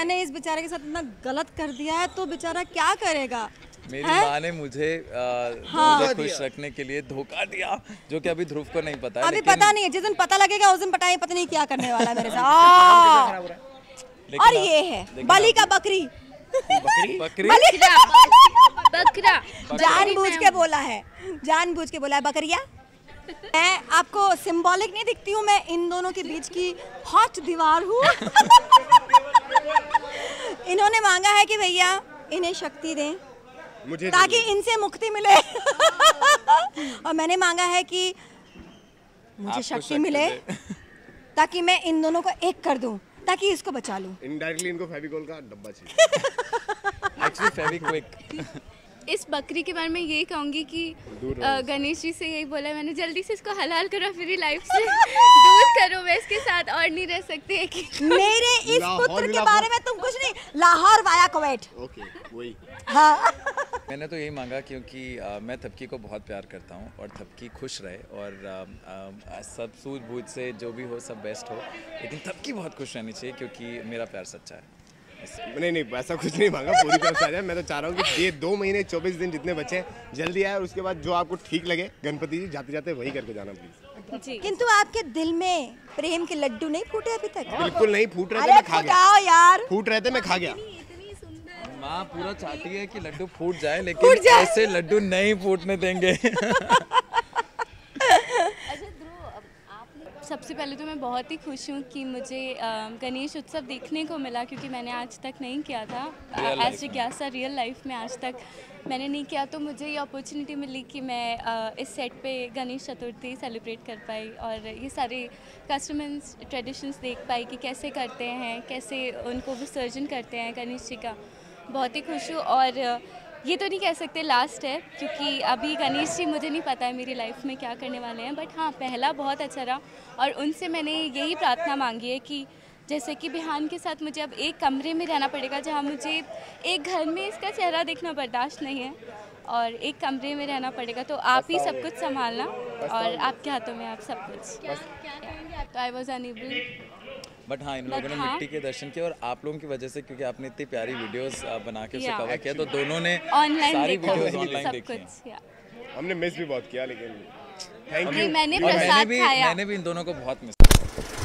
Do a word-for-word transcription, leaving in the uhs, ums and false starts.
मैंने इस बेचारे के साथ इतना गलत कर दिया है तो बेचारा क्या करेगा। मेरी माँ ने मुझे आ, हाँ। मुझे खुश रखने के लिए धोखा दिया, जो कि अभी ध्रुव को नहीं पता है। अभी लेकिन... पता नहीं है, जिस दिन पता लगेगा उस दिन पता पता नहीं क्या करने वाला है मेरे साथ। और ये है बलि का बकरी। बकरी बकरी बकरा जानबूझ के बोला है, जानबूझ के बोला है बकरिया। मैं आपको सिंबॉलिक नहीं दिखती हूँ, मैं इन दोनों के बीच की हॉट दीवार हूँ। इन्होंने मांगा है कि भैया इन्हें शक्ति दें मुझे ताकि इनसे मुक्ति मिले। और मैंने मांगा है कि मुझे शक्ति मिले ताकि मैं इन दोनों को एक कर दूं, ताकि इसको बचा लूं। इनडायरेक्टली इनको फेविकोल का डब्बा चाहिए। एक्चुअली फेविक्विक। इस बकरी के बारे में यही कहूँगी कि गणेश जी से यही बोला मैंने, जल्दी से इसको हलाल करो, मेरी लाइफ से दूर करो, मैं इसके साथ और नहीं रह सकते। कि मेरे इस पुत्र के बारे में तुम कुछ नहीं, लाहौर वाया कुवैत। ओके वही। हाँ। मैंने तो यही मांगा क्योंकि आ, मैं थपकी को बहुत प्यार करता हूँ और थपकी खुश रहे और आ, आ, सब सूझबूझ से जो भी हो सब बेस्ट हो, लेकिन थपकी बहुत खुश रहनी चाहिए क्योंकि मेरा प्यार सच्चा है। नहीं नहीं ऐसा कुछ नहीं मांगा, पूरी तरह से आ जाए। मैं तो चाह रहा हूँ कि ये दो महीने चौबीस दिन जितने बचे हैं जल्दी आए और उसके बाद जो आपको ठीक लगे गणपति जी जाते जाते वही करके जाना प्लीज जी। किंतु आपके दिल में प्रेम के लड्डू नहीं फूटे अभी तक? बिल्कुल नहीं फूट रहे थे, मैं खा गया यार। फूट रहे थे, मैं खा गया। माँ पूरा चाहती है कि लड्डू फूट जाए, लेकिन ऐसे लड्डू नहीं फूटने देंगे। सबसे पहले तो मैं बहुत ही खुश हूँ कि मुझे गणेश उत्सव देखने को मिला, क्योंकि मैंने आज तक नहीं किया था एज जिज्ञासा, रियल लाइफ में आज तक मैंने नहीं किया। तो मुझे ये अपॉर्चुनिटी मिली कि मैं आ, इस सेट पे गणेश चतुर्थी सेलिब्रेट कर पाई और ये सारे कस्टम्स ट्रेडिशंस देख पाई कि कैसे करते हैं, कैसे उनको विसर्जन करते हैं गणेश जी का। बहुत ही खुश हूँ। और ये तो नहीं कह सकते लास्ट है, क्योंकि अभी गणेश जी मुझे नहीं पता है मेरी लाइफ में क्या करने वाले हैं, बट हाँ पहला बहुत अच्छा रहा। और उनसे मैंने यही प्रार्थना मांगी है कि जैसे कि बिहान के साथ मुझे अब एक कमरे में रहना पड़ेगा, जहाँ मुझे एक घर में इसका चेहरा देखना बर्दाश्त नहीं है और एक कमरे में रहना पड़ेगा, तो आप ही सब कुछ संभालना और आपके हाथों में आप सब कुछ। तो आई वॉज अनेबल, बट हाँ इन लोगों ने हाँ। मिट्टी के दर्शन किए और आप लोगों की वजह से, क्योंकि आपने इतनी प्यारी वीडियोस बना के उसे कवर किया, तो दोनों ने सारी वीडियोस ऑनलाइन देखी। हमने मिस भी बहुत किया, लेकिन थैंक यू। मैंने प्रसाद खाया, मैंने भी इन दोनों को बहुत मिस